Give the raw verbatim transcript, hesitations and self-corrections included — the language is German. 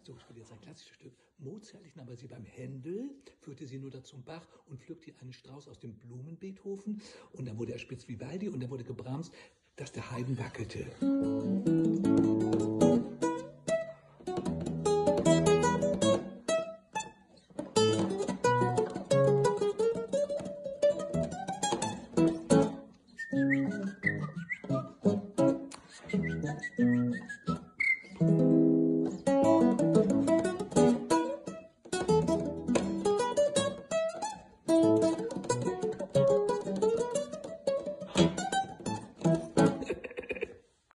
So, ich spiele jetzt ein klassisches Stück. Mozart nahm sie beim Händel, führte sie nur da zum Bach und pflückte einen Strauß aus dem Blumenbeethoven. Und dann wurde er spitz Vivaldi und dann wurde gebramst, dass der Haydn wackelte.